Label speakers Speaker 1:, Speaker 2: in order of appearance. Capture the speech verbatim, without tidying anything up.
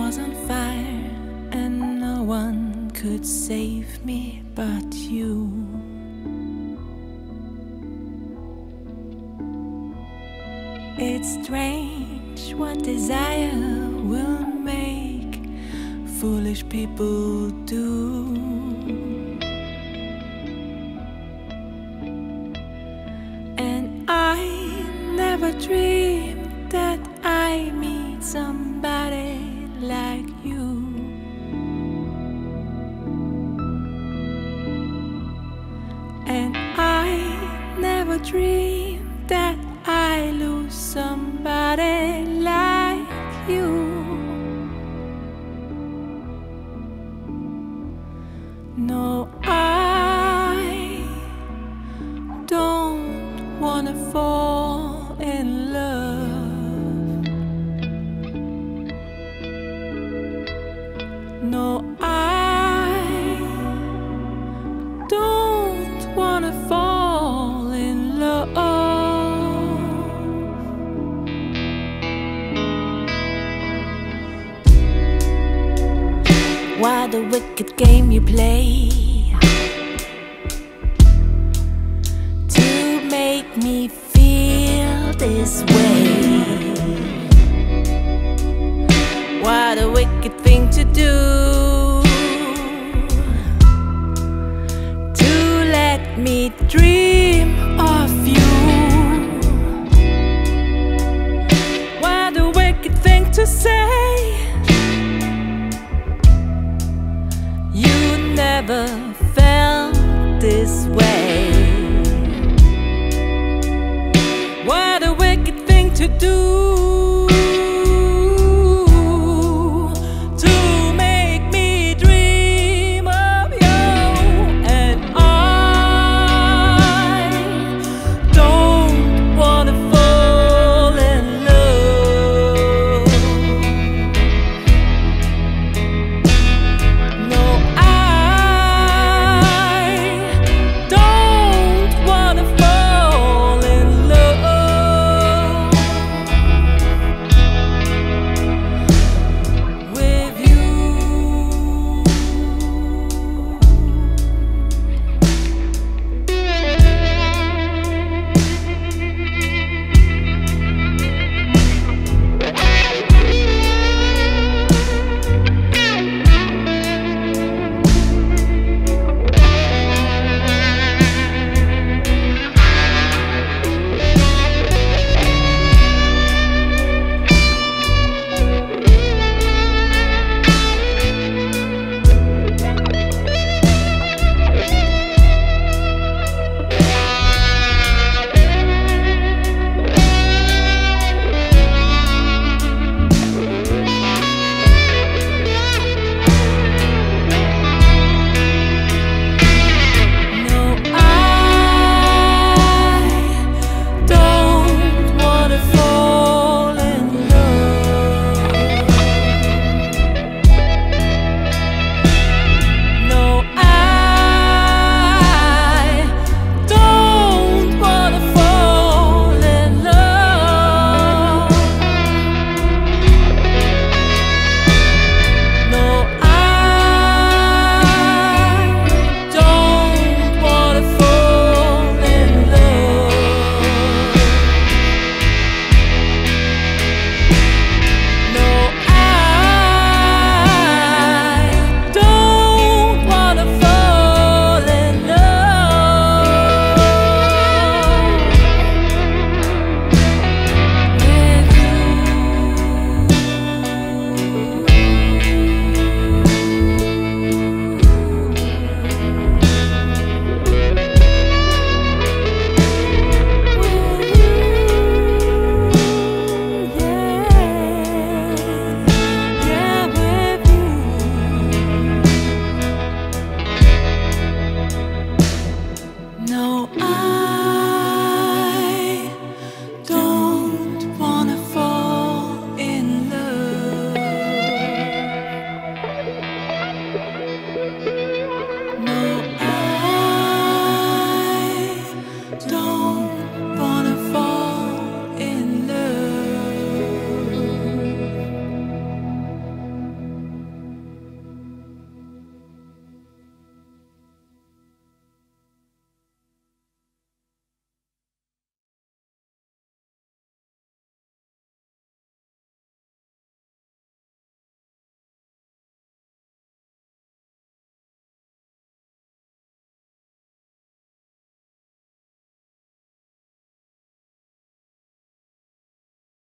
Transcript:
Speaker 1: was on fire and no one could save me but you. It's strange what desire will make foolish people do. And I never dreamed that I meet somebody like you. And I never dreamed that I lose somebody like you. No, I don't wanna fall in love. No, I don't wanna fall in love. Why the wicked game you play to make me feel this way? What a wicked thing to do, to let me dream of you. What a wicked thing to say. You never felt this way. What a wicked thing to do.